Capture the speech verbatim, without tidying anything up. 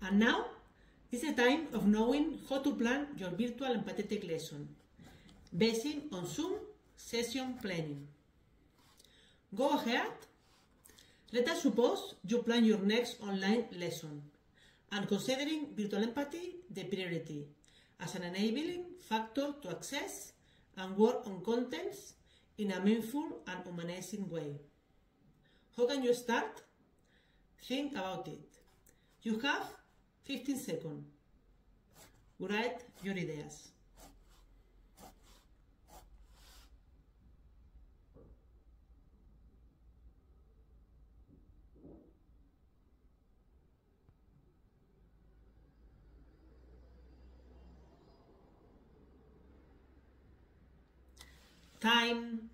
And now is the time of knowing how to plan your virtual empathetic lesson, based on Zoom session planning. Go ahead. Let us suppose you plan your next online lesson, and considering virtual empathy the priority as an enabling factor to access and work on contents in a meaningful and humanizing way. How can you start? Think about it. You have fifteen seconds. Write your ideas. Time.